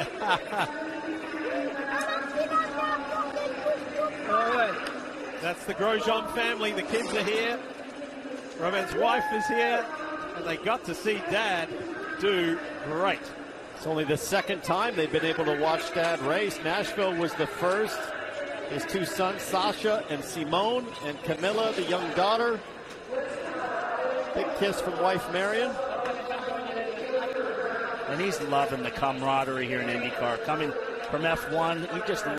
All right. That's the Grosjean family. The kids are here. Romain's wife is here. And they got to see Dad do great. It's only the second time they've been able to watch Dad race. Nashville was the first. His two sons, Sasha and Simone, and Camilla, the young daughter. Big kiss from wife Marion. And he's loving the camaraderie here in IndyCar. Coming from F1, he just